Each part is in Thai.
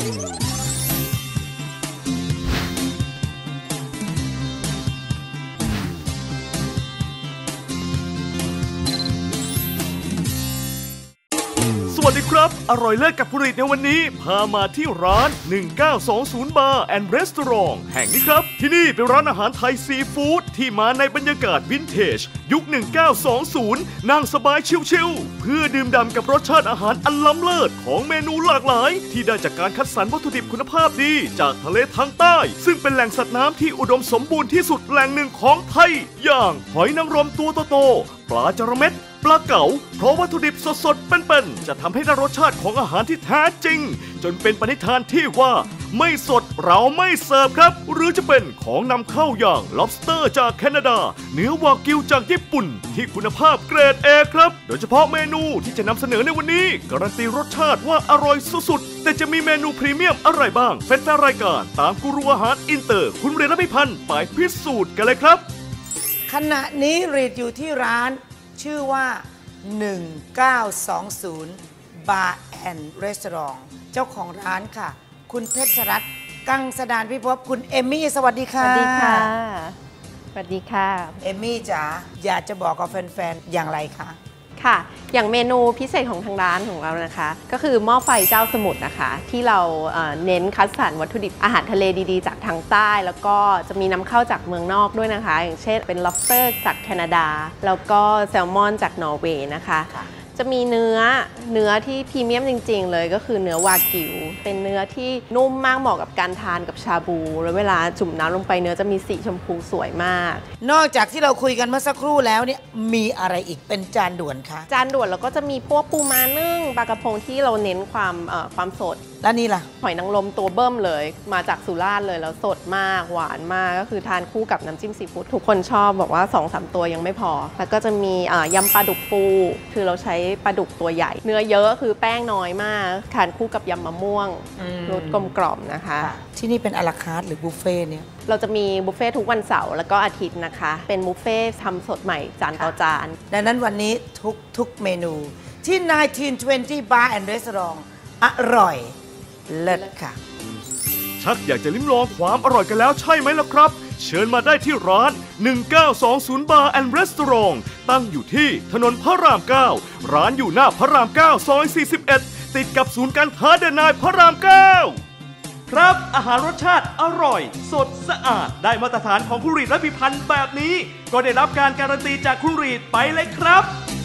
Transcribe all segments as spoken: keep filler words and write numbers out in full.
สวัสดีครับอร่อยเลิศกับผลิตในวันนี้พามาที่ร้านหนึ่งเก้าสองศูนย์ Bar and Restaurant แห่งนี้ครับที่นี่เป็นร้านอาหารไทยซีฟู้ดที่มาในบรรยากาศวินเทจยุคหนึ่งเก้าสองศูนย์นั่งสบายชิลๆเพื่อดื่มด่ำกับรสชาติอาหารอันล้ำเลิศของเมนูหลากหลายที่ได้จากการคัดสรรวัตถุดิบคุณภาพดีจากทะเลทางใต้ซึ่งเป็นแหล่งสัตว์น้ำที่อุดมสมบูรณ์ที่สุดแหล่งหนึ่งของไทยอย่างหอยนางรมตัวโตๆปลาจระเม็ดปลาเก๋าเพราะวัตถุดิบสดๆเป็นๆจะทำให้ได้รสชาติของอาหารที่แท้จริงจนเป็นปณิธานที่ว่าไม่สดเราไม่เสิร์ฟครับหรือจะเป็นของนำเข้าอย่าง lobster จากแคนาดาเนื้อวากิวจากญี่ปุ่นที่คุณภาพเกรด เอ ครับโดยเฉพาะเมนูที่จะนำเสนอในวันนี้การันตีรสชาติว่าอร่อยสุดๆแต่จะมีเมนูพรีเมียมอะไรบ้างแฟนๆรายการตามกูรูอาหารอินเตอร์คุณเรนพิพันธ์ไปพิสูจน์กันเลยครับขณะนี้รีดอยู่ที่ร้านชื่อว่าหนึ่งเก้าสองศูนย์ Bar and Restaurant เจ้าของร้านค่ะคุณเพชรรัตน์กังสดานพิภพคุณเอมมี่สวัสดีค่ะสวัสดีค่ะสวัสดีค่ะเอมมี่จ๋าอยากจะบอกกับแฟนๆอย่างไรคะค่ะอย่างเมนูพิเศษของทางร้านของเรานะคะก็คือหม้อไฟเจ้าสมุทรนะคะที่เราเน้นคัดสรรวัตถุดิบอาหารทะเลดีๆจากทางใต้แล้วก็จะมีนำเข้าจากเมืองนอกด้วยนะคะอย่างเช่นเป็น lobster จากแคนาดาแล้วก็แซลมอนจากนอร์เวย์นะคะจะมีเนื้อเนื้อที่พรีเมียมจริงๆเลยก็คือเนื้อวากิวเป็นเนื้อที่นุ่มมากเหมาะกับการทานกับชาบูแล้วเวลาจุ่มน้ำลงไปเนื้อจะมีสีชมพูสวยมากนอกจากที่เราคุยกันเมื่อสักครู่แล้วเนี่ยมีอะไรอีกเป็นจานด่วนคะจานด่วนเราก็จะมีพวกปูม้านึ่งปลากระพงที่เราเน้นความเอ่อความสดแล้วนี่ล่ะหอยนางรมตัวเบิ้มเลยมาจากสุราษฎร์เลยแล้วสดมากหวานมากก็คือทานคู่กับน้ำจิ้มซีฟู้ดทุกคนชอบบอกว่า สองสาม ตัวยังไม่พอแล้วก็จะมียำปลาดุกฟูคือเราใช้ปลาดุกตัวใหญ่เนื้อเยอะคือแป้งน้อยมากทานคู่กับยำมะม่วงรสกลมกล่อมนะคะที่นี่เป็นอะลาคาร์ทหรือบุฟเฟ่เนี่ยเราจะมีบุฟเฟ่ทุกวันเสาร์แล้วก็อาทิตย์นะคะเป็นบุฟเฟ่ทำสดใหม่จานต่อจานดังนั้นวันนี้ทุกทุกเมนูที่หนึ่งเก้าสองศูนย์ Bar and Restaurant อร่อยเลิศค่ะชักอยากจะลิ้มลองความอร่อยกันแล้วใช่ไหมล่ะครับเชิญมาได้ที่ร้านหนึ่งเก้าสองศูนย์ Bar and Restaurant ตั้งอยู่ที่ถนนพระรามเก้าร้านอยู่หน้าพระรามเก้าซอยสี่สิบเอ็ดติดกับศูนย์การค้าเดนายพระรามเก้าครับอาหารรสชาติอร่อยสดสะอาดได้มาตรฐานของคุณรีดและพิพันธ์แบบนี้ก็ได้รับการการันตีจากคุณรีดไปเลยครับ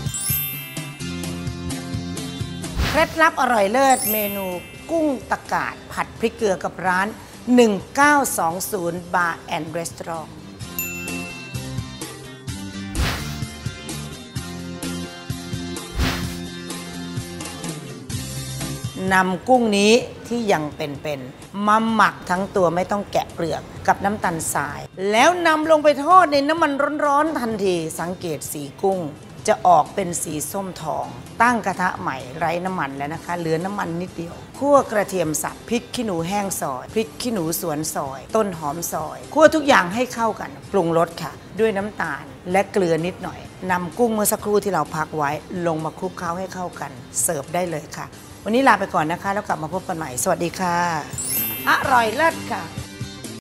เคล็ดลับอร่อยเลิศเมนูกุ้งตะกาดผัดพริกเกลือกับร้านหนึ่งเก้าสองศูนย์ Bar and Restaurant นำกุ้งนี้ที่ยังเป็นๆมาหมักทั้งตัวไม่ต้องแกะเปลือกกับน้ำตาลทรายแล้วนำลงไปทอดในน้ำมันร้อนๆทันทีสังเกตสีกุ้งจะออกเป็นสีส้มทองตั้งกระทะใหม่ไร้น้ำมันแล้วนะคะเหลือน้ำมันนิดเดียวคั่วกระเทียมสับพริกขี้หนูแห้งซอยพริกขี้หนูสวนซอยต้นหอมซอยคั่วทุกอย่างให้เข้ากันปรุงรสค่ะด้วยน้ำตาลและเกลือนิดหน่อยนำกุ้งเมื่อสักครู่ที่เราพักไว้ลงมาคลุกเคล้าให้เข้ากันเสิร์ฟได้เลยค่ะวันนี้ลาไปก่อนนะคะแล้วกลับมาพบกันใหม่สวัสดีค่ะอร่อยเลิศค่ะ